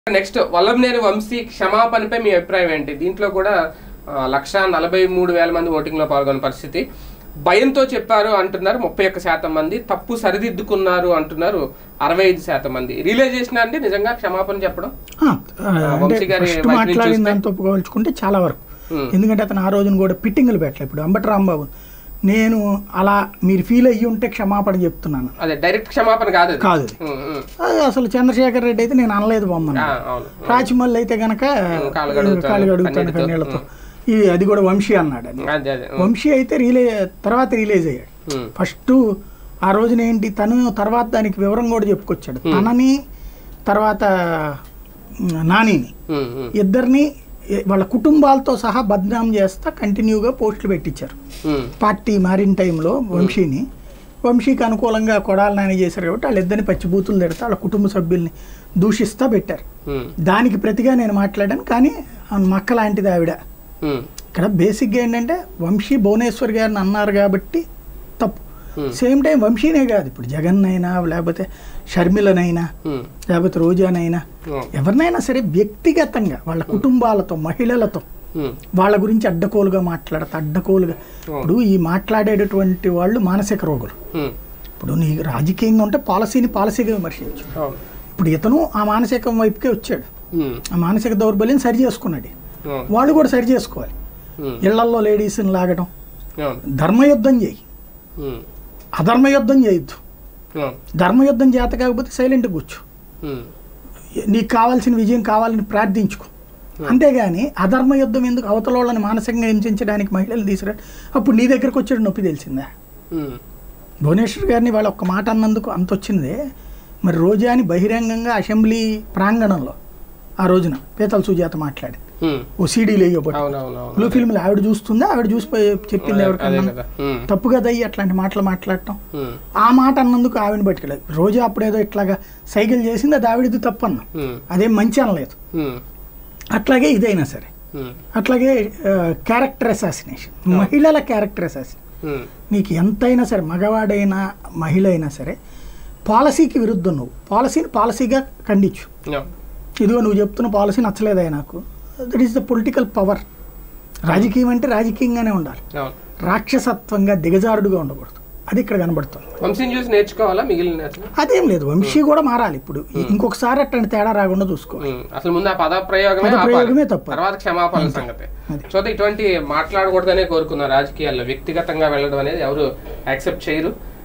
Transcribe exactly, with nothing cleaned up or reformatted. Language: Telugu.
నెక్స్ట్ వల్లంనేని వంశీ క్షమాపణపై మీ అభిప్రాయం ఏంటి? దీంట్లో కూడా లక్ష నలభై మూడు వేల మంది ఓటింగ్లో పాల్గొన్న పరిస్థితి. భయంతో చెప్పారు అంటున్నారు ముప్పై ఒక్క శాతం మంది, తప్పు సరిదిద్దుకున్నారు అంటున్నారు అరవై ఐదు శాతం మంది. రియలైజేషన్ అంటే నిజంగా క్షమాపణ చెప్పడం వంశీ గారి మాట్లాడిన దాంతో పోల్చుకుంటే చాలా వరకు. ఎందుకంటే అతను ఆ రోజున కూడా పిట్టింగులు పెట్టలే. ఇప్పుడు అంబటి రాంబాబు నేను అలా మీరు ఫీల్ అయ్యి ఉంటే క్షమాపణ చెప్తున్నాను, అదే డైరెక్ట్ క్షమాపణ కాదు కాదు అసలు. చంద్రశేఖర్ రెడ్డి అయితే నేను అనలేదు బొమ్మను, రాజమౌళి అయితే గనక కాలు కడుగుతాను కన్నీళ్లతో, ఇది అది కూడా వంశీ అన్నాడు. అది వంశీ అయితే రిలే తర్వాత రిలీజ్ అయ్యాడు. ఫస్ట్ ఆ రోజున ఏంటి తను తర్వాత దానికి వివరం కూడా చెప్పుకొచ్చాడు. తనని తర్వాత నానిని ఇద్దరిని వాళ్ళ కుటుంబాలతో సహా బద్నాం చేస్తా కంటిన్యూగా పోస్టులు పెట్టించారు. పార్టీ మారిన టైంలో వంశీని వంశీకి అనుకూలంగా కొడాలి నాని చేశారు కాబట్టి వాళ్ళిద్దరిని పచ్చిబూతులు తిడతా వాళ్ళ కుటుంబ సభ్యుల్ని దూషిస్తా పెట్టారు. దానికి ప్రతిగా నేను మాట్లాడాను. కానీ మక్క లాంటిది ఆవిడ. ఇక్కడ బేసిక్గా ఏంటంటే వంశీ భువనేశ్వర్ గారిని అన్నారు కాబట్టి తప్పు. సేమ్ టైం వంశీనే కాదు, ఇప్పుడు జగన్ అయినా లేకపోతే షర్మిలనైనా లేకపోతే రోజానైనా ఎవరినైనా సరే వ్యక్తిగతంగా వాళ్ళ కుటుంబాలతో మహిళలతో వాళ్ళ గురించి అడ్డకోలుగా మాట్లాడతా అడ్డకోలుగా. ఇప్పుడు ఈ మాట్లాడేటటువంటి వాళ్ళు మానసిక రోగులు. ఇప్పుడు నీ రాజకీయంగా ఉంటే పాలసీని పాలసీగా విమర్శించు. ఇప్పుడు ఇతను ఆ మానసికం వైపుకే వచ్చాడు, ఆ మానసిక దౌర్బల్యం సరి చేసుకున్నాడు. వాళ్ళు కూడా సరి చేసుకోవాలి. ఇళ్లల్లో లేడీస్ని లాగడం, ధర్మయుద్ధం చేయి, అధర్మయుద్ధం చేయొద్దు. ధర్మయుద్ధం చేత కాకపోతే సైలెంట్ కూర్చో, నీకు కావాల్సిన విజయం కావాలని ప్రార్థించుకో. అంతేగాని అధర్మ యుద్ధం ఎందుకు? అవతల వాళ్ళని మానసికంగా హింసించడానికి మహిళలు తీసుకురా. అప్పుడు నీ దగ్గరకు వచ్చాడు నొప్పి తెలిసిందా? భువనేశ్వర్ గారిని వాళ్ళ ఒక్క మాట అన్నందుకు అంత వచ్చిందే. మరి రోజాని బహిరంగంగా అసెంబ్లీ ప్రాంగణంలో ఆ రోజున పీతల సుజాత మాట్లాడి ఓ సీడీలు వేయబట్టి బ్లూ ఫిల్మ్లు ఆవిడ చూస్తుందా? ఆవిడ చూసి చెప్పింది ఎవరికన్నా? తప్పు కదా అయ్యి అట్లాంటి మాటలు మాట్లాడటం. ఆ మాట అన్నందుకు ఆవిడని పట్టుకెళ్ళదు. రోజా అప్పుడేదో ఇట్లాగా సైకిల్ చేసింది, అది ఆవిడది తప్పు అన్నా, అదేం మంచి అనలేదు. అట్లాగే ఇదైనా సరే అట్లాగే క్యారెక్టర్ అసాసినేషన్, మహిళల క్యారెక్టర్ అసాసినేషన్. నీకు ఎంతైనా సరే మగవాడైనా మహిళ అయినా సరే పాలసీకి విరుద్ధం. నువ్వు పాలసీని పాలసీగా ఖండించు. ఇదిగో నువ్వు చెప్తున్న పాలసీ నచ్చలేదా నాకు, that is the political power. రాజకీయం అంటే రాజకీయంగానే ఉండాలి, రాక్షసత్వంగా దిగజారుడుగా ఉండకూడదు. అది ఇక్కడ కనబడుతుంది. వంశీని చూసి నేర్చుకోవాలా మిగిలిన? అదేం లేదు, వంశీ కూడా మారాలి. ఇప్పుడు ఇంకొకసారి అట్లాంటి తేడా రాకుండా చూసుకోవాలి. అసలు ముందు ఆ పద ప్రయోగమే తప్పు, తర్వాత క్షమాపణ సంగతి. సో ఇటువంటి మాట్లాడకూడదనే కోరుకున్నారు రాజకీయాల్లో. వ్యక్తిగతంగా వెళ్ళడం అనేది ఎవరు యాక్సెప్ట్ చేయరు.